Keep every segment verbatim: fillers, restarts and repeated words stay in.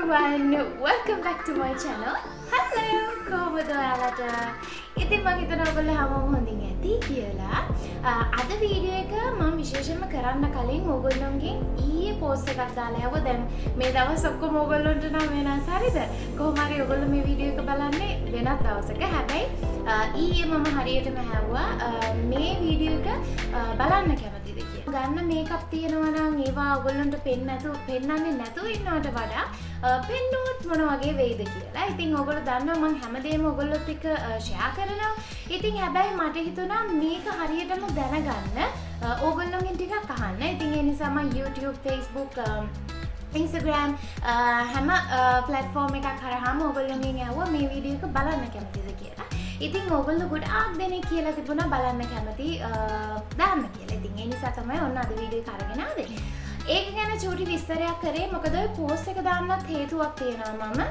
everyone, welcome back to my channel. Hello, කොහොමද ඔයාලට? ඉතින් මම හිතනවා ඔයගොල්ලෝ හැමෝම හොඳින් ඇති කියලා. අද වීඩියෝ එක මම විශේෂයෙන්ම කරන්න කලින් ඔයගොල්ලෝන්ගෙන් ඊයේ පෝස්ට් එකක් දාලා යවුවා. දැන් මේ දවස් ඔක්කොම ඔයගොල්ලන්ට නම් වෙනස් හරිද? කොහොම හරි ඔයගොල්ලෝ මේ වීඩියෝ එක බලන්නේ වෙනත් දවසක. හැබැයි ඊයේ මම හරියටම හැවුවා මේ වීඩියෝ එක බලන්න කැමතිද කියලා. ගන්න මේකප් තියෙනවා නම් ඒවා ඔයගොල්ලන්ට පෙන්න නැතු පෙන්නන්නේ නැතුව ඉන්නවට වඩා පෙන්නුවොත් මොන වගේ වෙයිද කියලා. ඉතින් ඔයගොල්ලෝ දන්නවා මම හැමදේම ඔයගොල්ලොත් එක්ක ෂෙයා කරනවා. ඉතින් හැබැයි මට හිතුණා මේක හරියටම දැනගන්න ඕගොල්ලෝගෙන් ටිකක් අහන්න. ඉතින් ඒ නිසා මම YouTube, Facebook, Instagram හැම platform එකක් හරහාම ඔයගොල්ලෝගෙන් ඇහුවා මේ වීඩියෝ එක බලන්න කැමතිද කියලා. ඉතින් ඔයගොල්ලෝ ගොඩාක් දෙනෙක් කියලා තිබුණා බලන්න කැමති දාන්න කියලා. ඉතින් ඒ නිසා තමයි ඔන්න අද වීඩියෝ එක අරගෙන ආවේ. ඒක ගැන චූටි විස්තරයක් කරේ. මොකද පෝස්ට් එක දාන්නත් හේතුවක් තියෙනවා මම.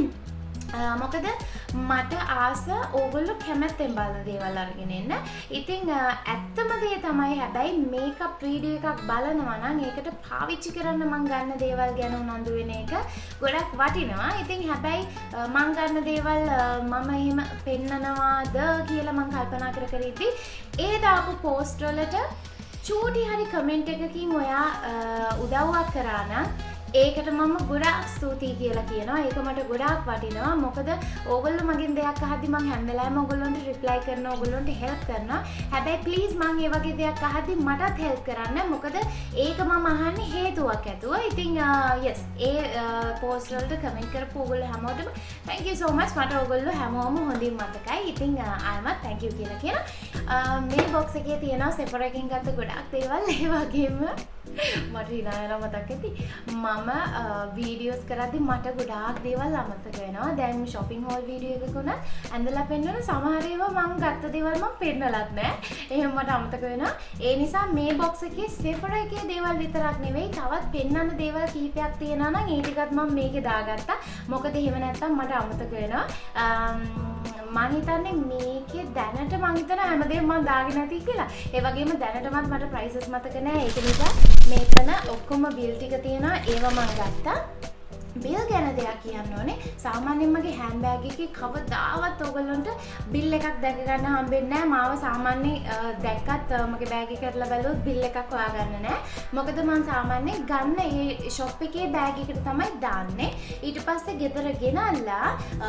මොකද මට ආස ඕගොල්ලෝ කැමැත්තෙන් බලන දේවල් අරගෙන එන්න. ඉතින් ඇත්තම දේ තමයි හැබැයි මේකප් වීඩියෝ එකක් බලනවා නම් ඒකට පාවිච්චි කරන්න මම ගන්න දේවල් ගැන උනන්දු වෙන එක ගොඩක් වටිනවා. ඉතින් හැබැයි මම ගන්න දේවල් මම එහෙම පෙන්නනවාද කියලා මම කල්පනා කර කර ඉද්දි ඒ දාපු පෝස්ට් වලට චූටි හරි කමෙන්ට් එකකින් ඔයා උදව්වක් කරා නම් ඒකට මම ගොඩාක් ස්තුතියි කියලා කියනවා. ඒක මට ගොඩාක් වටිනවා. මොකද ඕගොල්ලෝ මගෙන් දෙයක් අහද්දි මම හැම වෙලාවෙම ඕගොල්ලන්ට රිප්ලයි කරනවා, ඕගොල්ලන්ට හෙල්ප් කරනවා. හැබැයි ප්ලීස් මම මේ වගේ දෙයක් අහද්දි මටත් හෙල්ප් කරන්න. මොකද ඒක මම අහන්නේ හේතුවක් ඇතුව. ඉතින් yes ඒ පෝස්ට් වලට කමෙන්ට් කරපු ඕගොල්ලෝ හැමෝටම thank you so much. මට ඕගොල්ලෝ හැමෝම හොඳින් මතකයි. ඉතින් ආයමත් thank you කියලා කියනවා. මේ බොක්ස් එකේ තියෙනවා Sephora එකෙන් ගත්ත ගොඩාක් දේවල්. ඒ වගේම මට හිනා යනවා මතක් ඇති. මම වීඩියෝස් කරද්දි මට ගොඩාක් දේවල් අමතක වෙනවා. දැන් shopping haul වීඩියෝ එකක උනත් ඇඳලා පෙන්වන සමහර ඒවා මම ගත්ත දේවල් මම පෙන්නලත් නැහැ. එහෙම මට අමතක වෙනවා. ඒ නිසා මේ බොක්ස් එකේ Sephora එකේ දේවල් විතරක් නෙවෙයි තවත් පෙන්වන්න දේවල් කීපයක් තියෙනවා නම් ඒ ටිකත් මම මේකේ දාගත්තා. මොකද එහෙම නැත්තම් මට අමතක වෙනවා. මම හිතන්නේ මේකේ දැනට මම හිතන හැමදේම මම දාගෙන නැති කියලා. ඒ වගේම දැනටමත් මට ප්‍රයිසස් මතක නැහැ. ඒක නිසා මේකන ඔක්කොම බිල් ටික තියෙනවා. ඒවා මම ගත්තා. බිල් ගැන දෙයක් කියන්න ඕනේ. සාමාන්‍යයෙන් මගේ හෑන්ඩ් බෑග් එකේ කවදාවත් ඔයගොල්ලොන්ට බිල් එකක් දැක ගන්න හම්බෙන්නේ නැහැ. මාව සාමාන්‍යයෙන් දැක්කත් මගේ බෑග් එක කරලා බැලුවොත් බිල් එකක් හොයාගන්න නැහැ. මොකද මම සාමාන්‍යයෙන් ගන්න ඒ ෂොප් එකේ බෑග් එකට තමයි දාන්නේ. ඊට පස්සේ ගෙදර ගෙනල්ලා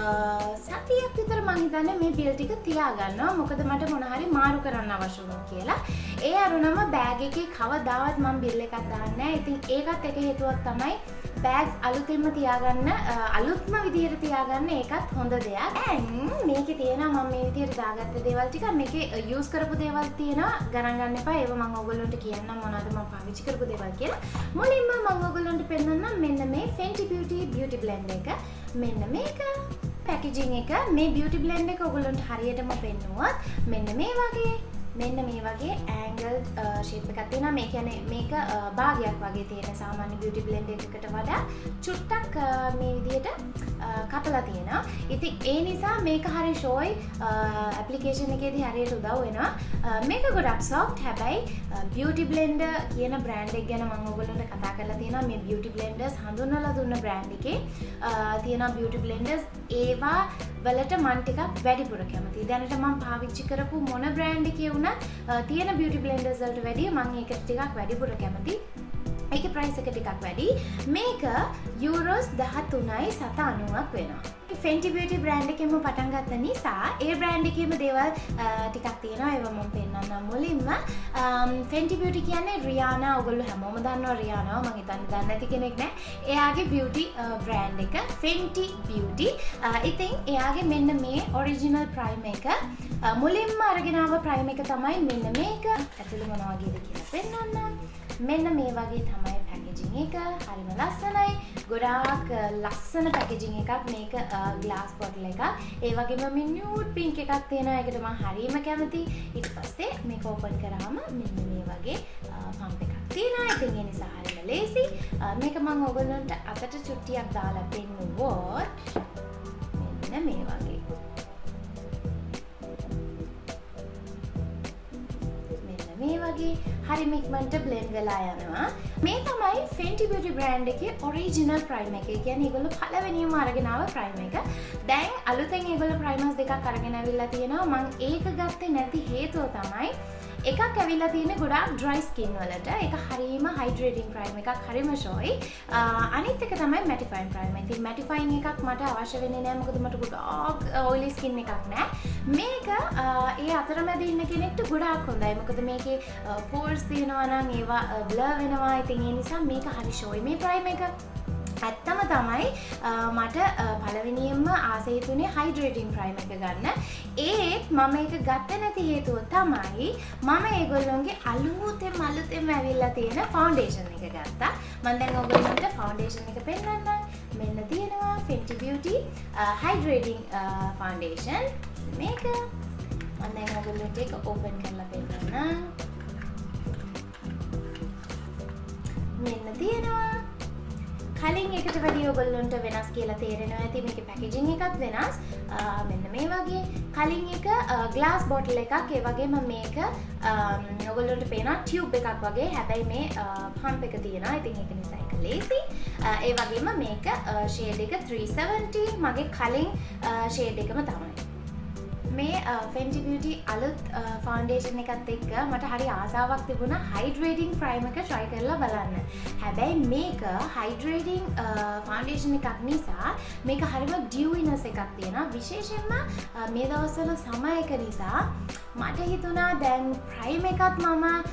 සතියක් විතර මම හිතන්නේ මේ බිල් ටික තියාගන්නවා. මොකද මට මොන හරි මාරු කරන්න අවශ්‍ය වුණා කියලා. ඒ අරුණම බෑග් එකේ කවදාවත් මම බිල් එකක් දාන්නේ නැහැ. ඉතින් ඒකත් එක හේතුවක් තමයි බෑග්ස් අලුතින්ම තියාගන්න අලුත්ම විදිහට තියාගන්න ඒකත් හොඳ දෙයක්. දැන් මේකේ තියෙනවා මම මේ විදිහට දාගත්ත දේවල් ටික මේකේ යූස් කරපු දේවල් තියෙනවා ගණන් ගන්න එපා. ඒව මම ඔයගොල්ලන්ට කියන්නම් මොනවද මම පාවිච්චි කරපු දේවල් කියලා. මුලින්ම මම ඔයගොල්ලන්ට පෙන්නන්නම් මෙන්න මේ Fenty Beauty Beauty Blend එක. මෙන්න මේක පැකේජින් එක. මේ beauty blend එක ඔයගොල්ලන්ට හරියටම පෙන්නුවත් මෙන්න මේ වගේ මෙන්න මේ වගේ ඇන්ගල්ඩ් ෂේප් එකක් තියෙනවා. මේ කියන්නේ මේක භාගයක් වගේ තියෙන සාමාන්‍ය beauty blend එකකට වඩා චුට්ටක් මේ විදිහට කපලා තියෙනවා. ඉතින් ඒ නිසා මේක හරිය ෂෝයි ඇප්ලිකේෂන් එකේදී හරියට උදව් වෙනවා. මේක ගොඩක් soft. හැබැයි beauty blender කියන බ්‍රෑන්ඩ් එක ගැන මම ඔයගොල්ලන්ට කතා කරලා තියෙනවා. මේ beauty blenders හඳුන්වලා දුන්න බ්‍රෑන්ඩ් එකේ තියෙන beauty blenders ඒවා වලට මම ටිකක් වැඩිපුර කැමතියි. දැනට මම පාවිච්චි කරපු මොන බ්‍රෑන්ඩ් එකේ වුණත් තියෙන beauty blenders වලට වැඩිය මම ඒකට ටිකක් වැඩිපුර කැමතියි. ඒකේ ප්‍රයිස් එක ටිකක් වැඩි. මේක යූරෝස් දහතුනයි සත අනූවක් වෙනවා. Fenty Beauty brand එකෙන්ම පටන් ගත්ත නිසා ඒ brand එකේම දේවල් ටිකක් තියෙනවා. ඒවා මම පෙන්නන්නම් මුලින්ම. Fenty Beauty කියන්නේ රියානා. ඔයගොල්ලෝ හැමෝම දන්නවා රියානාව. මම හිතන්නේ දන්නේ නැති කෙනෙක් නැහැ. එයාගේ beauty brand එක Fenty Beauty. ඉතින් එයාගේ මෙන්න මේ original prime එක මුලින්ම අරගෙන ආව prime එක තමයි මෙන්න මේක. ඇතුළේ මොන වගේද කියලා පෙන්නන්නම්. මෙන්න මේ වගේ තමයි පැකේජින් එක. හරිම ලස්සනයි. ගොඩාක් ලස්සන පැකේජින් එකක්. මේක ග්ලාස් බොටල් එකක්. ඒ වගේම මේ නියුඩ් පින්ක් එකක් තියෙනවා. ඒකට මම හරිම කැමතියි. ඊට පස්සේ මේක ඕපන් කරාම මෙන්න මේ වගේ පම්ප් එකක් තියෙනවා. ඉතින් ඒ නිසා හරිම ලේසි. මේක මම ඔයගොල්ලන්ට අතට චුට්ටියක් දාලා පෙන්නුවොත් මෙන්න මේ වගේ. මේ වගේ හරිම ඉක්මනට blend වෙලා යනවා. මේ තමයි Fenty Beauty brand එකේ original primer එක. ඒ කියන්නේ ඒගොල්ලෝ පළවෙනිම අරගෙන ආව primer එක. දැන් අලුතෙන් ඒගොල්ලෝ primers දෙකක් අරගෙන අවිල්ලා තියෙනවා. මම ඒක ගත්තේ නැති හේතුව තමයි එකක් ඇවිල්ලා තියෙන්නේ ගොඩාක් dry skin වලට. ඒක හරීම hydrating primer එකක්, හරිම ෂෝයි. අනිත් එක තමයි mattifying primer. ඉතින් mattifying එකක් මට අවශ්‍ය වෙන්නේ නැහැ මොකද මට ගොඩාක් oily skin එකක් නැහැ. මේක ඒ අතරමැද ඉන්න කෙනෙක්ට ගොඩාක් හොඳයි. මොකද මේකේ pores තියෙනවා නම් ඒවා blur වෙනවා. ඉතින් ඒ නිසා මේක හරි ෂෝයි මේ primer එක. ඇත්තම තමයි මට පළවෙනියෙන්ම ආසයි තුනේ hydrating primer එක ගන්න. ඒත් මම ඒක ගත්තේ නැති හේතුව තමයි මම ඒගොල්ලෝගේ අලුතෙන් අලුතෙන් ඇවිල්ලා තියෙන foundation එක ගත්තා. මම දැන් ඔයගොල්ලන්ට foundation එක පෙන්නන්නම්. මෙන්න තියෙනවා Fenty Beauty hydrating foundation මේක. මම දැන් ඔයගොල්ලන්ට ඒක open කරලා පෙන්නන්නම්. මෙන්න තියෙනවා. කලින් එකට වැඩි ඔයගොල්ලන්ට වෙනස් කියලා තේරෙනවා ඇති මේකේ පැකේජින් එකත් වෙනස්. මෙන්න මේ වගේ කලින් එක ග්ලාස් බොටල් එකක් ඒ වගේම මේක ඔයගොල්ලන්ට පේනවා ටියුබ් එකක් වගේ. හැබැයි මේ පම්ප් එක තියෙනවා. ඉතින් ඒක නිසා ඒක ලේසි. ඒ වගේම මේක ෂේඩ් එක three seventy මගේ කලින් ෂේඩ් එකම තමයි. මේ Fenty Beauty අලුත් ෆවුන්ඩේෂන් එකත් එක්ක මට හරි ආසාවක් තිබුණා hydrating primer එක try කරලා බලන්න. හැබැයි මේක hydrating ෆවුන්ඩේෂන් එකක් නිසා මේක හරිම dewiness එකක් තියෙනවා. විශේෂයෙන්ම මේ දවස්වල සමය එක නිසා මට හිතුණා දැන් primer එකත්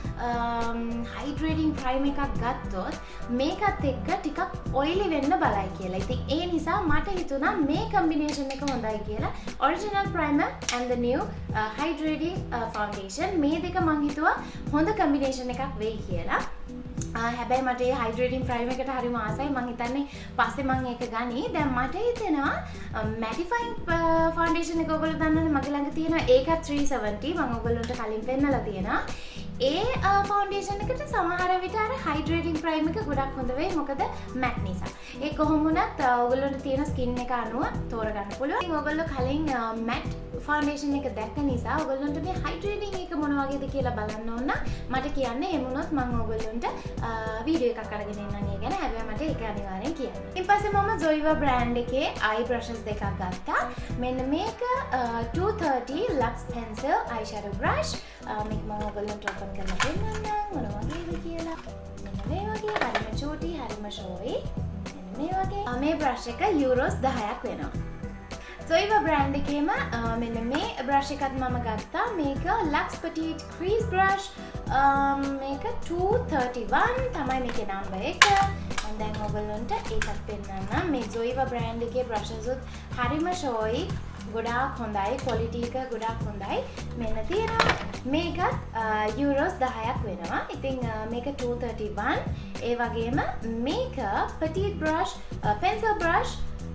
මම hydrating primer එකක් ගත්තොත් මේකත් එක්ක ටිකක් oily වෙන්න බලයි කියලා. ඉතින් ඒ නිසා මට හිතුණා මේ combination එක හොඳයි කියලා. Original primer and the new uh, hydrating uh, foundation මේ දෙක මං හිතුවා හොඳ combination එකක් වෙයි කියලා. හැබැයි මට ඒ hydrating primer එකට හරිම ආසයි. මං හිතන්නේ පස්සේ මං ඒක ගනි. දැන් මට හිතෙනවා mattifying foundation එක ඔයගොල්ලෝ දන්නවනේ මගේ ළඟ තියෙනවා. ඒකත් three seventy මං ඔයගොල්ලන්ට කලින් පෙන්නලා තියෙනවා. ඒ ෆවුන්ඩේෂන් එකට සමහර විට අර hydrating primer එක ගොඩක් හොඳ වෙයි. මොකද matte නිසා. ඒ කොහොම වුණත් ඔයගොල්ලන්ට තියෙන skin එක අනුව තෝරගන්න පුළුවන්. ඉතින් ඔයගොල්ලෝ කලින් matte foundation එක දැක්ක නිසා ඔයගොල්ලන්ට මේ hydrating එක මොන වගේද කියලා බලන්න ඕන නම් මට කියන්න. එහෙම වුණොත් මම ඔයගොල්ලන්ට වීඩියෝ එකක් අරගෙන එන්නම් ඒ ගැන. හැබැයි මට ඒක අනිවාර්යෙන් කියන්න. ඊට පස්සේ මම Zoeva brand එකේ eye brushes දෙකක් ගත්තා. මෙන්න මේක two thirty Lux pencil eyeshadow brush. මේක මම ඔයගොල්ලන්ට open කරලා පෙන්නන්නම් මොන වගේද කියලා. මෙන්න මේ වගේ හරිම චූටි හරිම ෂෝයි. මෙන්න මේ වගේ මේ brush එක euros දහයක් වෙනවා. Zoeva brand එකේම මෙන්න මේ brush එකත් මම ගත්තා. මේක Lux Petite crease brush. මේක two thirty-one තමයි මේකේ number එක. මම දැන් ඔයගොල්ලන්ට ඒකත් පෙන්නන්නම්. මේ Zoeva brand එකේ brushes උත් හරිම ෂෝයි. ගොඩාක් හොඳයි. quality එක ගොඩාක් හොඳයි. මෙන්න තියෙනවා. මේකත් euros දහයක් වෙනවා. ඉතින් මේක two thirty-one. ඒ වගේම මේක petite brush pencil brush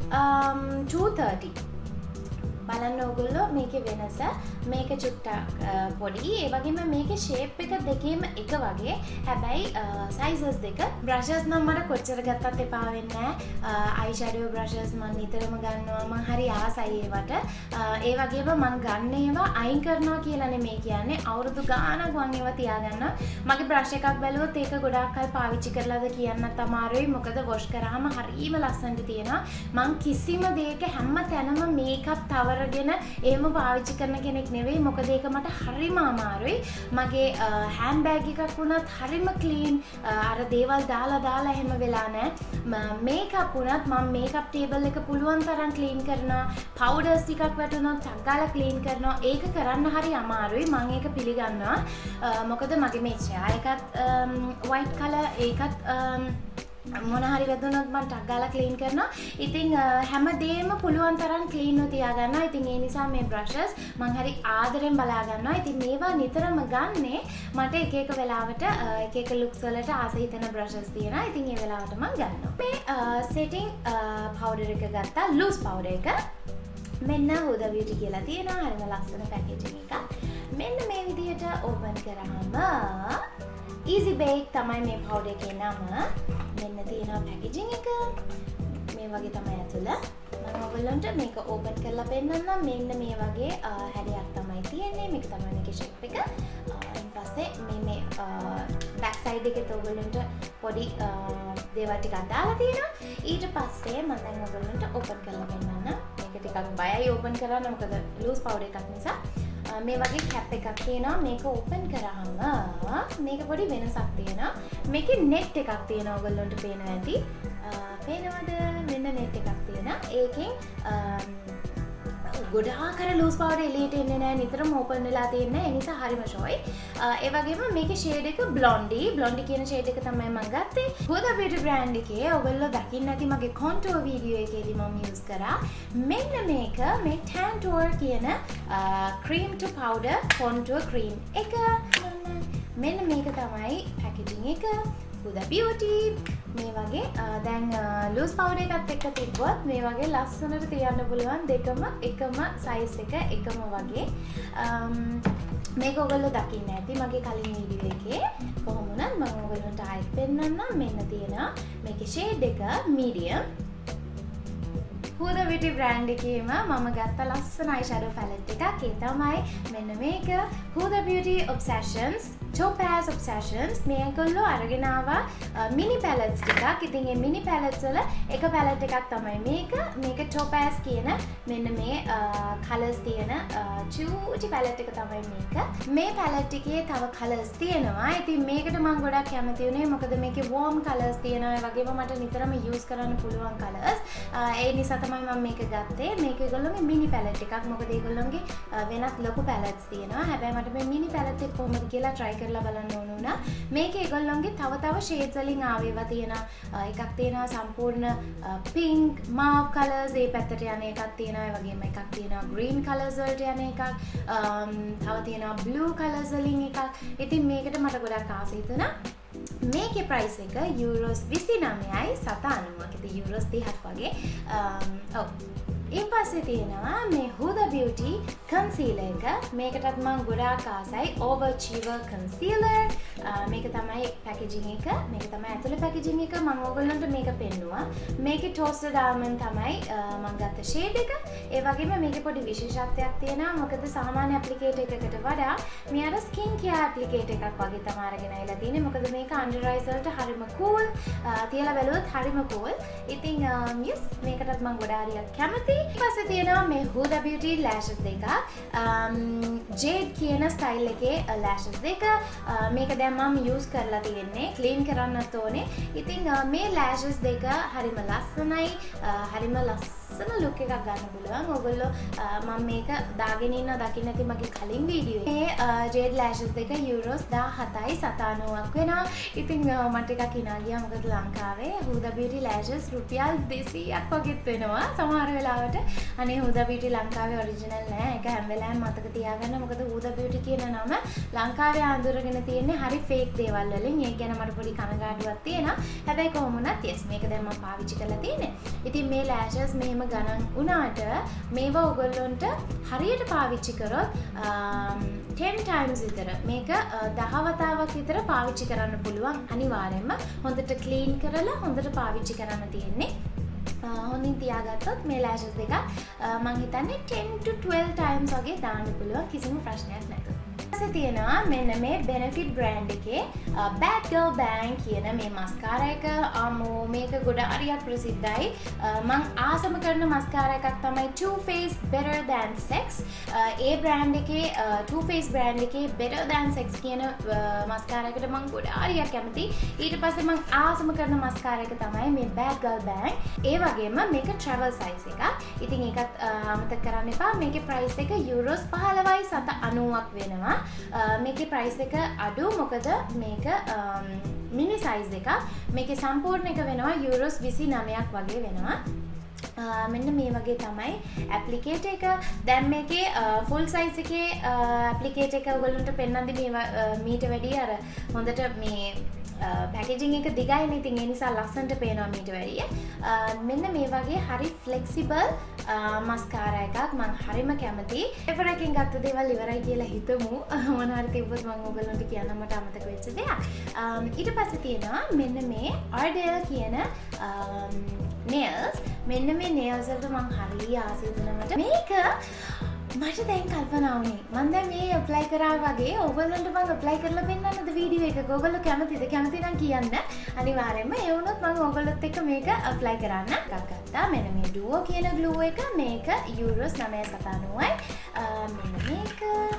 two thirty. බලන්න ඕගොල්ලෝ මේකේ වෙනස. මේක චුට්ටක් පොඩි. ඒ වගේම මේකේ shape එක දෙකේම එක වගේ. හැබැයි sizes දෙක. brushes නම් මට කොච්චර ගත්තත් එපා වෙන්නේ නැහැ. eye shadow brushes මම නිතරම ගන්නවා. මම හරි ආසයි ඒවට. ඒ වගේම මම ගන්න ඒවා අයින් කරනවා කියලා නෙමෙයි කියන්නේ. අවුරුදු ගාණක් මම ඒවා තියාගන්නවා. මගේ brush එකක් බැලුවොත් ඒක ගොඩාක් කල් පාවිච්චි කරලාද කියන්නත් අමාරුයි. මොකද wash කරාම හරිම ලස්සනට තියෙනවා. මම කිසිම දෙයක හැම තැනම makeup තවරගෙන එහෙම පාවිච්චි කරන කෙනෙක් නෙවෙයි. මොකද ඒක මට හරිම අමාරුයි. මගේ hand bag එකක් වුණත් හරිම clean. අර දේවල් දාලා දාලා එහෙම වෙලා නැහැ. makeup වුණත් මම makeup table එක පුළුවන් තරම් clean කරනවා. powders ටිකක් වැටුණොත් ටක් ගාලා clean කරනවා. ඒක කරන්න හරි අමාරුයි. මම ඒක පිළිගන්නවා. මොකද මගේ මේ chair එකත් white color ඒකත් මොන හරි වැදුනොත් මම ටක් ගාලා ක්ලීන් කරනවා. ඉතින් හැමදේම පුළුවන් තරම් ක්ලීන්ව තියාගන්නවා. ඉතින් ඒ නිසා මේ brushes මම හරි ආදරෙන් බලා ගන්නවා. ඉතින් මේවා නිතරම ගන්නේ මට එක එක වෙලාවට එක එක looks වලට ආස හිතෙන brushes තියෙනවා. ඉතින් ඒ වෙලාවට මම ගන්නවා. මේ setting powder එක ගත්තා. loose powder එක. මෙන්න Huda Beauty කියලා තියෙනවා. හරිම ලස්සන packaging එකක්. මෙන්න මේ විදිහට open කරාම easy bake තමයි මේ powder එකේ නම. මෙන්න තියෙනවා packaging එක. මේ වගේ තමයි ඇතුළ. මම ඔයගොල්ලන්ට මේක open කරලා පෙන්නන්නම්. මෙන්න මේ වගේ හැඩයක් තමයි තියෙන්නේ. මේක තමයි මේකේ shape එක. ඊට පස්සේ මේ මේ බෑක් සයිඩ් එකේ ඔයගොල්ලන්ට පොඩි දේවල් ටිකක් දාලා තියෙනවා. ඊට පස්සේ මම දැන් ඔයගොල්ලන්ට ඕපන් කරලා පෙන්නන්න. මේක ටිකක් බයයි ඕපන් කරන්න මොකද ලූස් පවුඩර් එකක් නිසා. මේ වගේ කැප් එකක් තියෙනවා. මේක ඕපන් කරාම මේක පොඩි වෙනසක් තියෙනවා. මේකේ net එකක් තියෙනවා ඔයගොල්ලන්ට පේනවා ඇති. පේනවද? මෙන්න net එකක් තියෙනවා. ඒකෙන් ගොඩාක් අර ලූස් පවුඩර් එළියට එන්නේ නැහැ. නිතරම ඕපන් වෙලා තියෙන්නේ. ඒ නිසා හරිම ෂෝයි. ඒ වගේම මේකේ ෂේඩ් එක බ්ලොන්ඩි. බ්ලොන්ඩි කියන ෂේඩ් එක තමයි මම ගත්තේ. Huda Beauty brand එකේ ඔයගොල්ලෝ දකින්න ඇති මගේ contour වීඩියෝ එකේදී මම use කරා. මෙන්න මේක මේ Tantour කියන cream to powder contour cream එක. මෙන්න මේක තමයි packaging එක. Huda Beauty මේ වගේ දැන් ලූස් පවුඩර් එකත් එක්ක තිබ්බොත් මේ වගේ ලස්සනට තියන්න පුළුවන් දෙකම එකම සයිස් එක එකම වගේ. මේක ඔයගොල්ලෝ දකින්න ඇති මගේ කලින් වීඩියෝ එකේ. කොහොම වුණත් මම ඔයගොල්ලන්ට ආයෙත් පෙන්නන්නම්. මෙන්න තියෙනවා මේකේ ෂේඩ් එක medium. Huda Beauty brand එකේම මම ගත්ත ලස්සන eyeshadow palette එකක්. ඒ තමයි මෙන්න මේක Huda Beauty Obsessions Topaz Obsessions. මේගොල්ලෝ අරගෙන ආවා mini palettes ටිකක්. ඉතින් මේ mini palettes වල එක palette එකක් තමයි මේක. මේක Topaz කියන මෙන්න මේ colors තියෙන චූටි palette එක තමයි මේක. මේ palette එකේ තව colors තියෙනවා. ඉතින් මේකට මම ගොඩක් කැමති වුණේ මොකද මේකේ warm colors තියෙනවා. ඒ වගේම මට නිතරම use කරන්න පුළුවන් colors. ඒ නිසා තමයි මම මේක ගත්තේ. මේක ඒගොල්ලෝගේ mini palette එකක්. මොකද ඒගොල්ලෝගේ වෙනත් ලොකු palettes තියෙනවා. හැබැයි මට මේ mini palette එක කොහොමද කියලා try කරලා බලන්න ඕන වුණා. මේක ඒගොල්ලෝගේ තව තව shades වලින් ආවේවා තියෙනවා. එකක් තියෙනවා සම්පූර්ණ pink mauve colors ඒ පැත්තට යන එකක් තියෙනවා. ඒ වගේම එකක් තියෙනවා green colors වලට යන එකක්. තව තියෙනවා blue colors වලින් එකක්. ඉතින් මේකට මට ගොඩක් ආස හිතුණා. මේකේ price එක euros විසිනමයයි සතානවක. ඉතින් euros තිහක් වගේ. ඔව්. ඊට පස්සේ තියෙනවා මේ Huda Beauty concealer එක. මේකටත් මම ගොඩාක් ආසයි. Overachiever concealer. මේක තමයි packaging එක. මේක තමයි ඇතුළේ packaging එක. මම ඔයගොල්ලන්ට මේක පෙන්නුවා. මේකේ toasted almond තමයි මම ගත්ත shade එක. ඒ වගේම මේකේ පොඩි විශේෂත්වයක් තියෙනවා. මොකද සාමාන්‍ය applicator එකකට වඩා මේ අර skin care applicator එකක් වගේ තමයි අරගෙන ආවිලා තියෙන්නේ. මොකද මේක under eyes වලට හරිම cool. තියලා බැලුවොත් හරිම cool. ඉතින් yes මේකටත් මම ගොඩාක් හරියක් කැමතියි. ඊපස්සේ තියෙනවා මේ Huda Beauty lashes දෙක. Jade කියන style එකේ lashes දෙක. මේක දැන් මම use කරලා තියෙන්නේ. clean කරන්නත් ඕනේ. ඉතින් මේ lashes දෙක හරිම ලස්සනයි. හරිම ලස්සන look එකක් ගන්න පුළුවන්. ඔයගොල්ලෝ මම මේක දාගෙන ඉන්න දකින්න ඇති මගේ කලින් වීඩියෝ එකේ. මේ Jade lashes දෙක euros දහසතයි සතානවයක් වෙනවා. ඉතින් මට ටිකක් hina ගියා. මොකද ලංකාවේ Huda Beauty lashes රුපියල් දෙසීයක් වගේත් වෙනවා. සමහර වෙලාවට අනේ Huda Beauty ලංකාවේ ඔරිජිනල් නෑ. ඒක හැම වෙලාවෙම මතක තියාගන්න. මොකද Huda Beauty කියන නම ලංකාවේ අඳුරගෙන තියෙන්නේ හරි ෆේක් දේවල් වලින්. ඒක ගැන මට පොඩි කනගාටුවක් තියෙනවා. හැබැයි කොහොම වුණත් yes මේක දැන් මම පාවිච්චි කරලා තියෙන්නේ. ඉතින් මේ lashes මෙහෙම ගණන් වුණාට මේවා ඔයගොල්ලන්ට හරියට පාවිච්චි කරොත් ten times විතර මේක දහ වතාවක් විතර පාවිච්චි කරන්න පුළුවන්. අනිවාර්යයෙන්ම හොඳට clean කරලා හොඳට පාවිච්චි කරන්න තියෙන්නේ. හොඳින් තියාගත්තොත් මේ lashes දෙක මම හිතන්නේ ten to twelve times වගේ දාන්න පුළුවන් කිසිම ප්‍රශ්නයක් නැතුව. ඊපස්සේ තියෙනවා මෙන්න මේ Benefit brand එකේ Bad Girl Bang කියන මේ mascara එක. අමෝ මේක ගොඩ හරියක් ප්‍රසිද්ධයි. මම ආසම කරන mascara එකක් තමයි Too Faced Better Than Sex. ඒ brand එකේ Too Faced brand එකේ Better Than Sex කියන mascara එකට මම ගොඩ හරියක් කැමතියි. ඊට පස්සේ මම ආසම කරන mascara එක තමයි මේ Bad Girl Bang. ඒ වගේම මේක travel size එකක්. ඉතින් ඒකත් අමතක කරන්න එපා. මේකේ price එක euros පහළොවයි සතානවයක් වෙනවා. මේකේ price එක අඩු මොකද මේක mini size එකක්. මේකේ සම්පූර්ණ එක වෙනවා euros විසිනමයක් වගේ වෙනවා. මෙන්න මේ වගේ තමයි applicator එක. දැන් මේකේ full size එකේ applicator එක ඔයගොල්ලන්ට පෙන්නන්දි මේ මීට වැඩිය අර හොඳට මේ packaging එක දිගයිනේ. ඉතින් ඒ නිසා ලස්සනට පේනවා මීට වැඩිය. මෙන්න මේ වගේ හරි flexible mascara එකක් මම හරිම කැමතියි. එපර එකෙන් ගත්ත දේවල් ඉවරයි කියලා හිතමු. මොන හරි තිබ්බොත් මම ඔයගොල්ලන්ට කියන්න මට අමතක වෙච්ච දෙයක්. ඊට පස්සේ තියෙනවා මෙන්න මේ Ardell කියන nails. මෙන්න මේ nails වලට මම හරිය ආසයි දුන්නා මට. මේක මට දැන් කල්පනා වුණේ මම දැන් මේ ඇප්ලයි කරා වගේ ඕගොල්ලන්ට මම ඇප්ලයි කරලා පෙන්නන්නද වීඩියෝ එකක ඕගොල්ලෝ කැමතිද කැමති නම් කියන්න අනිවාර්යයෙන්ම ඒ වුණොත් මම ඕගොල්ලොත් එක්ක මේක ඇප්ලයි කරන්න එකක් ගත්තා මෙන්න මේ ඩුවෝ කියන ග්ලූ එක මේක යූරෝස් නවය සත අනූවයි මෙන්න මේක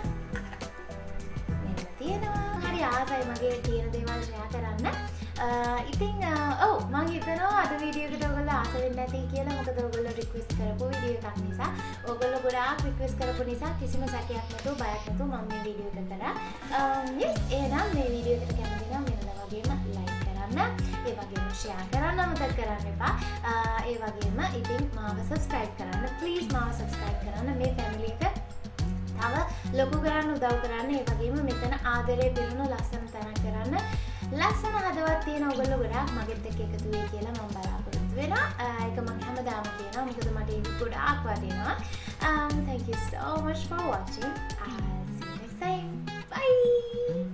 මෙන්න තියෙනවා හරි ආසයි මගේ තියෙන දේවල් ෂෙයා කරන්න ඉතින් ඔව් මම හිතනවා අද වීඩියෝ එකට ඔයගොල්ලෝ ආස වෙන්නේ නැති කියලා මොකද ඔයගොල්ලෝ රික්වෙස්ට් කරපු වීඩියෝ එකක් නිසා ඔයගොල්ලෝ ගොඩාක් රික්වෙස්ට් කරපු නිසා කිසිම සැකයක් නැතුව බයක් නැතුව මම මේ වීඩියෝ එක කරා yes එහෙනම් මේ වීඩියෝ එකට කැමති නම් වෙනදා වගේම ලයික් කරන්න ඒ වගේම ෂෙයා කරන්න අමතක කරන්න එපා ඒ වගේම ඉතින් මාව සබ්ස්ක්‍රයිබ් කරන්න ප්ලීස් මාව සබ්ස්ක්‍රයිබ් කරන්න මේ ෆැමිලි එක තව ලොකු කරන්න උදව් කරන්න ඒ වගේම මෙතන ආදරේ පිරුණු ලස්සන තැනක් කරන්න ලස්සන හදවත් තියෙන ඔයගොල්ලෝ ගොඩාක් මගෙත් එක්ක එකතු වෙයි කියලා මම බලාපොරොත්තු වෙනවා. ඒක මම හැමදාම කියනවා. මොකද මට ඒක ගොඩාක් වටිනවා. Um thank you so much for watching. I'll see you next time. Bye.